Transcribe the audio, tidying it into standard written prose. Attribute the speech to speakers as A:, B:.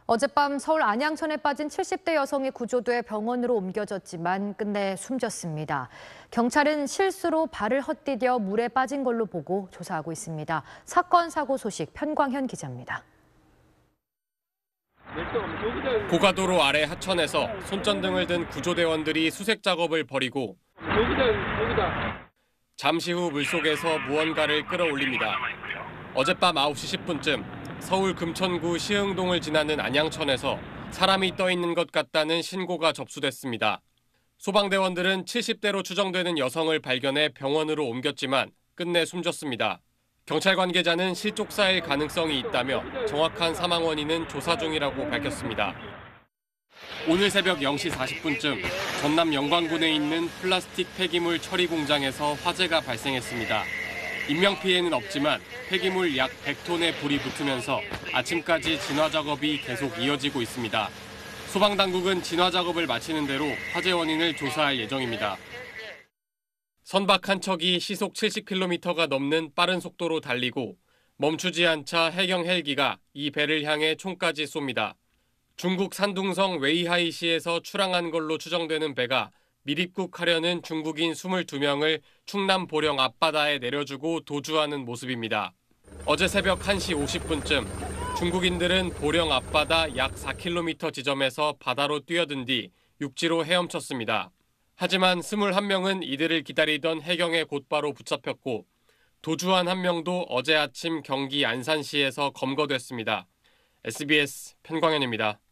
A: 어젯밤 서울 안양천에 빠진 70대 여성이 구조돼 병원으로 옮겨졌지만 끝내 숨졌습니다. 경찰은 실수로 발을 헛디뎌 물에 빠진 걸로 보고 조사하고 있습니다. 사건 사고 소식 편광현 기자입니다.
B: 고가도로 아래 하천에서 손전등을 든 구조대원들이 수색 작업을 벌이고 잠시 후 물속에서 무언가를 끌어올립니다. 어젯밤 9시 10분쯤 서울 금천구 시흥동을 지나는 안양천에서 사람이 떠 있는 것 같다는 신고가 접수됐습니다. 소방대원들은 70대로 추정되는 여성을 발견해 병원으로 옮겼지만 끝내 숨졌습니다. 경찰 관계자는 실족사일 가능성이 있다며 정확한 사망 원인은 조사 중이라고 밝혔습니다. 오늘 새벽 0시 40분쯤 전남 영광군에 있는 플라스틱 폐기물 처리 공장에서 화재가 발생했습니다. 인명피해는 없지만 폐기물 약 100톤의 불이 붙으면서 아침까지 진화 작업이 계속 이어지고 있습니다. 소방당국은 진화 작업을 마치는 대로 화재 원인을 조사할 예정입니다. 선박 한 척이 시속 70km가 넘는 빠른 속도로 달리고 멈추지 않자 해경 헬기가 이 배를 향해 총까지 쏩니다. 중국 산둥성 웨이하이시에서 출항한 걸로 추정되는 배가 밀입국하려는 중국인 22명을 충남 보령 앞바다에 내려주고 도주하는 모습입니다. 어제 새벽 1시 50분쯤 중국인들은 보령 앞바다 약 4km 지점에서 바다로 뛰어든 뒤 육지로 헤엄쳤습니다. 하지만 21명은 이들을 기다리던 해경에 곧바로 붙잡혔고 도주한 한 명도 어제 아침 경기 안산시에서 검거됐습니다. SBS 편광현입니다.